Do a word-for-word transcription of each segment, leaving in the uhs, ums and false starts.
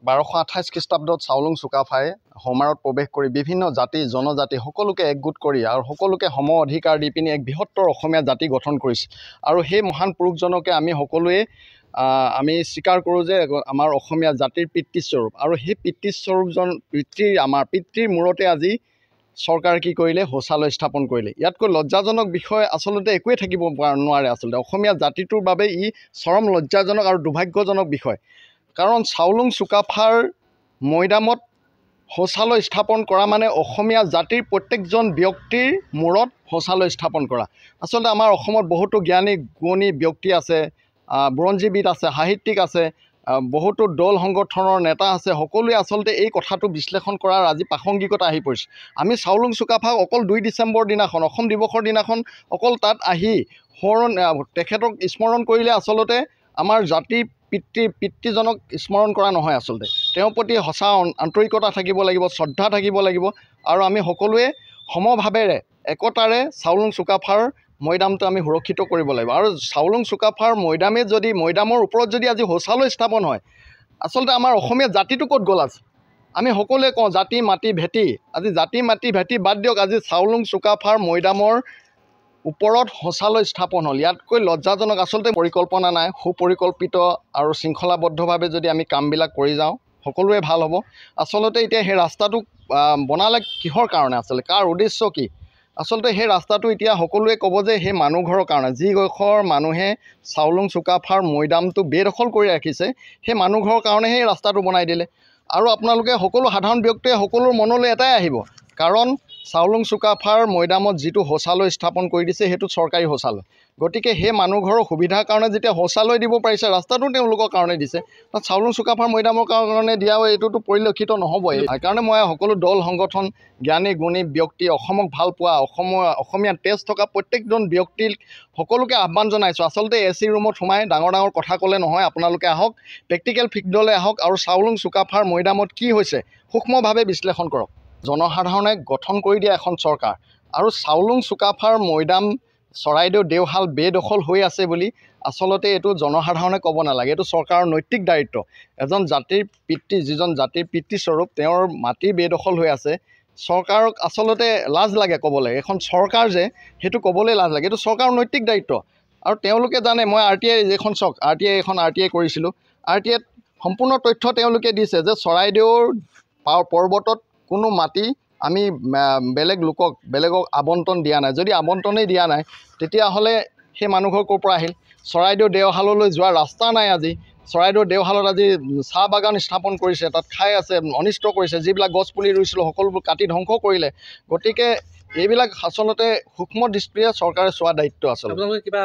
বাৰশ আঠাইছ খ্ৰীষ্টাব্দত চাওলুং চুকাফাই সমাৰত প্ৰৱেশ কৰি বিভিন্ন জাতি জনজাতি সকলোকে একগোট কৰি আৰু সকলোকে সম অধিকাৰ দি পিনি এক বৃহত্তৰ অসমীয়া জাতি গঠন কৰিছে। আৰু সেই মহান পুৰুষজনকে আমি সকলোৱে আমি স্বীকাৰ কৰোঁ যে আমাৰ অসমীয়া জাতিৰ পিতৃস্বৰূপ। আৰু সেই পিতৃস্বৰূপজন পিতৃৰ আমাৰ পিতৃৰ মূৰতে আজি চৰকাৰ কি কৰিলে, শৌচালয় স্থাপন কৰিলে। ইয়াতকৈ লজ্জাজনক বিষয় আচলতে একোৱে থাকিব নোৱাৰে। আচলতে অসমীয়া জাতিটোৰ বাবে ই চৰম লজ্জাজনক আৰু দুৰ্ভাগ্যজনক বিষয়। কাৰণ চাওলুং চুকাফাৰ মৈদামত শৌচালয় স্থাপন কৰা মানে অসমীয়া জাতিৰ প্ৰত্যেকজন ব্যক্তিৰ মূৰত শৌচালয় স্থাপন কৰা। আচলতে আমাৰ অসমত বহুতো জ্ঞানী গুণী ব্যক্তি আছে, বুৰঞ্জীবিদ আছে, সাহিত্যিক আছে, বহুতো দল সংগঠনৰ নেতা আছে। সকলোৱে আচলতে এই কথাটো বিশ্লেষণ কৰাৰ আজি প্ৰাসংগিকতা আহি পৰিছে। আমি চাওলুং চুকাফাক অকল দুই ডিচেম্বৰ দিনাখন অসম দিৱসৰ দিনাখন অকল তাত আহি সোঁৱৰণ তেখেতক স্মৰণ কৰিলে আচলতে আমাৰ জাতিৰ পিতৃ পিতৃজনক স্মৰণ কৰা নহয়। আচলতে তেওঁৰ প্ৰতি সঁচা আন্তৰিকতা থাকিব লাগিব, শ্ৰদ্ধা থাকিব লাগিব। আৰু আমি সকলোৱে সমভাৱেৰে একতাৰে চাওলুং চুকাফাৰ মৈদামটো আমি সুৰক্ষিত কৰিব লাগিব। আৰু চাওলুং চুকাফাৰ মৈদামে যদি মৈদামৰ ওপৰত যদি আজি শৌচালয় স্থাপন হয়, আচলতে আমাৰ অসমীয়া জাতিটো ক'ত গ'ল? আছে আমি সকলোৱে কওঁ জাতি মাটি ভেটি, আজি জাতি মাটি ভেটি বাদ দিয়ক, আজি চাওলুং চুকাফাৰ মৈদামৰ ওপৰত শৌচালয় স্থাপন হ'ল। ইয়াতকৈ লজ্জাজনক আচলতে পৰিকল্পনা নাই। সুপৰিকল্পিত আৰু শৃংখলাবদ্ধভাৱে যদি আমি কামবিলাক কৰি যাওঁ সকলোৱে ভাল হ'ব। আচলতে এতিয়া সেই ৰাস্তাটো বনালে কিহৰ কাৰণে, আচলতে কাৰ উদ্দেশ্য কি? আচলতে সেই ৰাস্তাটো এতিয়া সকলোৱে ক'ব যে সেই মানুহ ঘৰৰ কাৰণে, যি ঘৰ মানুহে চাওলুং চুকাফাৰ মৈদামটো বেদখল কৰি ৰাখিছে সেই মানুহ ঘৰৰ কাৰণেহে এই ৰাস্তাটো বনাই দিলে। আৰু আপোনালোকে সকলো সাধাৰণ ব্যক্তিয়ে সকলোৰ মনলৈ এটাই আহিব, কাৰণ চাওলুং চুকাফাৰ মৈদামত যিটো শৌচালয় স্থাপন কৰি দিছে সেইটো চৰকাৰী শৌচালয়। গতিকে সেই মানুহ ঘৰৰ সুবিধাৰ কাৰণে যেতিয়া শৌচালয় দিব পাৰিছে, ৰাস্তাটো তেওঁলোকৰ কাৰণে দিছে, তাত চাওলুং চুকাফাৰ মৈদামৰ কাৰণে দিয়াও এইটোতো পৰিলক্ষিত নহ'বই। সেইকাৰণে মই সকলো দল সংগঠন, জ্ঞানী গুণী ব্যক্তি, অসমক ভাল পোৱা, অসমৰ অসমীয়া তেজ থকা প্ৰত্যেকজন ব্যক্তিক সকলোকে আহ্বান জনাইছোঁ। আচলতে এ চি ৰুমত সোমাই ডাঙৰ ডাঙৰ কথা ক'লে নহয়, আপোনালোকে আহক, প্ৰেক্টিকেল ফিল্ডলৈ আহক আৰু চাওলুং চুকাফাৰ মৈদামত কি হৈছে সূক্ষ্মভাৱে বিশ্লেষণ কৰক। জনসাধাৰণে গঠন কৰি দিয়া এখন চৰকাৰ আৰু চাওলুং চুকাফাৰ মৈদাম চৰাইদেউ দেওশাল বেদখল হৈ আছে বুলি আচলতে এইটো জনসাধাৰণে ক'ব নালাগে, এইটো চৰকাৰৰ নৈতিক দায়িত্ব। এজন জাতিৰ পিতৃ, যিজন জাতিৰ পিতৃস্বৰূপ, তেওঁৰ মাটি বেদখল হৈ আছে। চৰকাৰক আচলতে লাজ লাগে ক'বলৈ, এখন চৰকাৰ যে সেইটো ক'বলৈ লাজ লাগে, এইটো চৰকাৰৰ নৈতিক দায়িত্ব। আৰু তেওঁলোকে জানে, মই আৰ টি আই এইখন চাওক, আৰ টি আই এখন আৰ টি আই কৰিছিলোঁ, আৰ টি আইত সম্পূৰ্ণ তথ্য তেওঁলোকে দিছে যে চৰাইদেউৰ পৰ্বতত কোনো মাটি আমি বেলেগ লোকক বেলেগক আবণ্টন দিয়া নাই। যদি আবণ্টনেই দিয়া নাই তেতিয়াহ'লে সেই মানুহঘৰ ক'ৰ পৰা আহিল? চৰাইদেউ দেওশাললৈ যোৱা ৰাস্তা নাই। আজি চৰাইদেউ দেওশালত আজি চাহ বাগান স্থাপন কৰিছে, তাত খাই আছে, অনিষ্ট কৰিছে, যিবিলাক গছ পুলি ৰুইছিলোঁ সকলোবোৰ কাটি ধ্বংস কৰিলে। গতিকে এইবিলাক আচলতে সূক্ষ্ম দৃষ্টিৰে চৰকাৰে চোৱা দায়িত্ব আচলতে।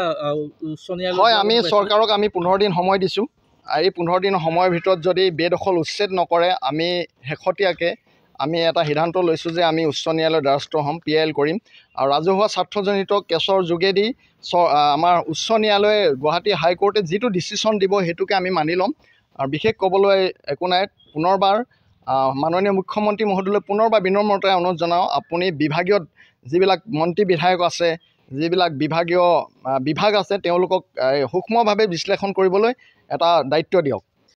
হয়, আমি চৰকাৰক আমি পোন্ধৰ দিন সময় দিছোঁ। এই পোন্ধৰ দিন সময়ৰ ভিতৰত যদি বেদখল উচ্ছেদ নকৰে, আমি শেহতীয়াকৈ আমি এটা সিদ্ধান্ত লৈছোঁ যে আমি উচ্চ ন্যায়ালয়ৰ দ্বাৰস্থ হ'ম, পি আই এল কৰিম। আৰু ৰাজহুৱা স্বাৰ্থজনিত কেছৰ যোগেদি চ আমাৰ উচ্চ ন্যায়ালয়ে গুৱাহাটী হাইকোৰ্টে যিটো ডিচিশ্যন দিব সেইটোকে আমি মানি ল'ম। আৰু বিশেষ ক'বলৈ একো নাই। পুনৰবাৰ মাননীয় মুখ্যমন্ত্ৰী মহোদয়লৈ পুনৰবাৰ বিনম্ৰতাৰে অনুৰোধ জনাওঁ, আপুনি বিভাগীয় যিবিলাক মন্ত্ৰী বিধায়ক আছে, যিবিলাক বিভাগীয় বিভাগ আছে, তেওঁলোকক সূক্ষ্মভাৱে বিশ্লেষণ কৰিবলৈ এটা দায়িত্ব দিয়ক।